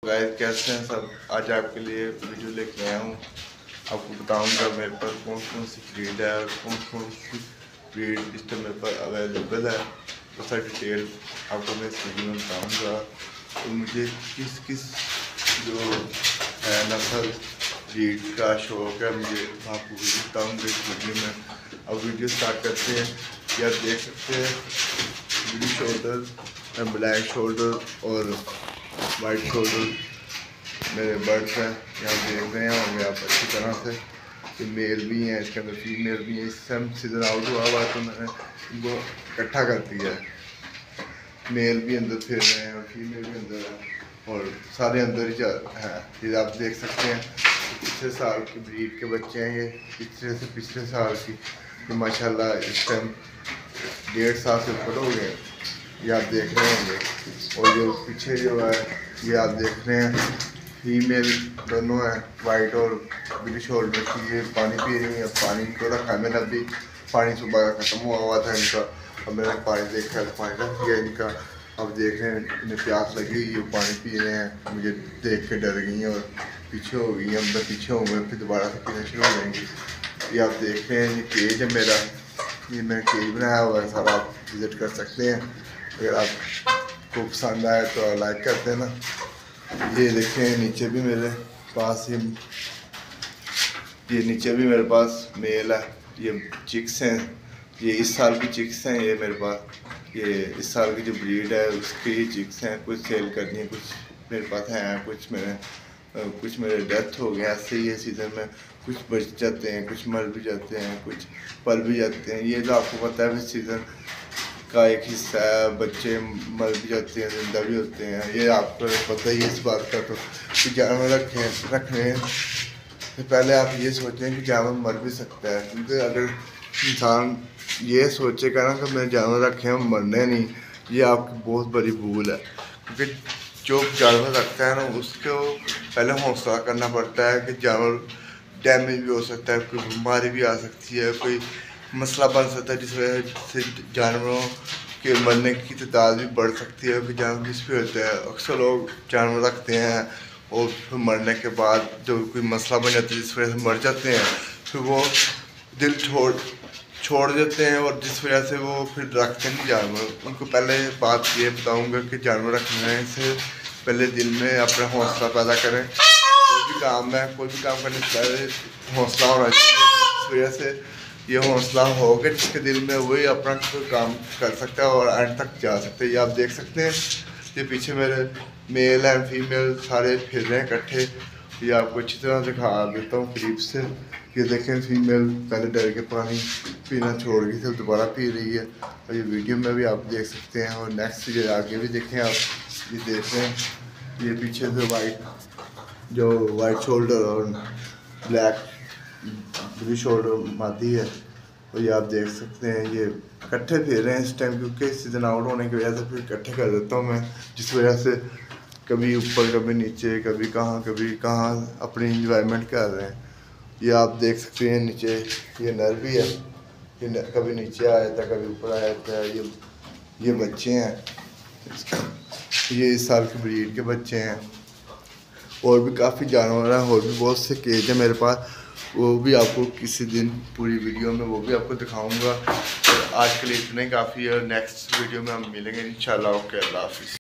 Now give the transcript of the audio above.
Guys कैसे हैं सब। आज आपके लिए वीडियो लेके आया हूँ। आपको बताऊंगा मेरे पास कौन कौन सी ब्रीड है और कौन कौन सी ब्रीड इस टाइम मेरे पास अवेलेबल है। तो सारी डिटेल आपको मैं इस वीडियो में बताऊंगा। तो मुझे किस किस जो है नस्ल ब्रीड का शौक है, मुझे आपको वीडियो बताऊँगा इस वीडियो में। अब वीडियो स्टार्ट करते हैं। ये आप देख सकते हैं ब्लू शोल्डर, ब्लैक शोल्डर और वाइट शोल्डर मेरे बर्ड्स हैं। यहाँ देख रहे हैं होंगे आप अच्छी तरह से कि मेल भी हैं, इसके अंदर फीमेल भी हैं। इस टाइम सीज़न आउट हुआ हुआ तो मैंने इनको इकट्ठा कर दिया है। मेल भी अंदर फिर रहे हैं और फीमेल भी अंदर है और सारे अंदर ही हैं। ये आप देख सकते हैं पिछले साल की ब्रीड के बच्चे हैं। ये पिछले साल की तो माशाल्लाह इस टाइम 1.5 साल से ऊपर हो गए। ये आप देख रहे होंगे। और जो पीछे जो है ये आप देख रहे हैं फीमेल दोनों हैं, वाइट और ब्लू शोल्डर की। ये पानी पी रही है। पानी को रखा मैंने, अभी पानी सुबह का ख़त्म हुआ था इनका। अब मैंने पानी देखा तो पानी रख दिया इनका। अब देख रहे हैं इन्हें प्यास लगी हुई है, पानी पी रहे हैं। मुझे देख के डर गई हैं और पीछे हो गई हैं। अब मैं पीछे हो गए फिर दोबारा से पीना शुरू हो जाएंगी। ये आप देख रहे हैं ये केज है मेरा। ये मैंने केज बनाया हुआ है, सारा आप विज़िट कर सकते हैं। अगर आपको पसंद आए तो लाइक कर देना। ये देखें नीचे भी मेरे पास ये नीचे भी मेरे पास मेल है। ये चिक्स हैं, ये इस साल की चिक्स हैं। ये मेरे पास ये इस साल की जो ब्रीड है उसकी ये चिक्स हैं। कुछ सेल करनी है, कुछ मेरे पास हैं, कुछ मेरे डेथ हो गए। ऐसे ही है सीज़न में कुछ बच जाते हैं, कुछ मर भी जाते हैं, कुछ पल भी जाते हैं। ये तो आपको पता है सीज़न का एक हिस्सा है। बच्चे मर भी जाते हैं, जिंदा भी होते हैं। ये आपको पता ही है इस बात का। तो जानवर रखने से पहले आप ये सोचें कि जानवर मर भी सकता है। क्योंकि अगर इंसान ये सोचेगा ना कि मैं जानवर रखे हैं मरने नहीं, ये आपकी बहुत बड़ी भूल है। क्योंकि जो जानवर रखता है ना उसको पहले हौसला करना पड़ता है कि जानवर डैमेज भी हो सकता है, कोई बीमारी भी आ सकती है, कोई मसला बन सकता है जिस वजह से जानवरों के मरने की तादाद भी बढ़ सकती है। कि जानवर किस पे होता है, अक्सर लोग जानवर रखते हैं और फिर मरने के बाद जो कोई मसला बन जाता है जिस वजह से मर जाते हैं, फिर वो दिल छोड़ देते हैं और जिस वजह से वो फिर रखते नहीं जानवर। उनको पहले बात ये बताऊंगा कि जानवर रखने से पहले दिल में अपना हौसला पैदा करें। कोई भी काम है, कोई भी काम करने से पहले हौसला होना चाहिए। इस वजह से ये हौसला होगा जिसके दिल में वही अपना कोई काम कर सकता है और एंड तक जा सकते हैं। ये आप देख सकते हैं ये पीछे मेरे मेल एंड फीमेल सारे फिर रहे हैं इकट्ठे। ये आपको अच्छी तरह दिखा देता हूँ करीब से। ये देखें फीमेल पहले डर के पानी पीना छोड़ गई थी, दोबारा पी रही है। और ये वीडियो में भी आप देख सकते हैं। और नेक्स्ट ये आगे भी देखें आप। ये देख रहे हैं ये पीछे से वाइट शोल्डर और ब्लैक ब्लू शोल्डर मादी है। और ये आप देख सकते हैं ये इकट्ठे फिर रहे हैं इस टाइम। क्योंकि सीज़न आउट होने की वजह से फिर इकट्ठे कर देता हूँ मैं, जिस वजह से कभी ऊपर कभी नीचे कभी कहाँ अपनी इंजॉयमेंट कर रहे हैं। ये आप देख सकते हैं नीचे ये नर भी है। ये कभी नीचे आया था, कभी ऊपर आया था। ये बच्चे हैं, ये इस साल की ब्रीड के बच्चे हैं। और भी काफ़ी जानवर हैं, और भी बहुत से केज हैं मेरे पास। वो भी आपको किसी दिन पूरी वीडियो में वो भी आपको दिखाऊंगा। और आज के लिए इतना ही काफ़ी है। नेक्स्ट वीडियो में हम मिलेंगे इंशाल्लाह। ओके, अल्लाह हाफिज़।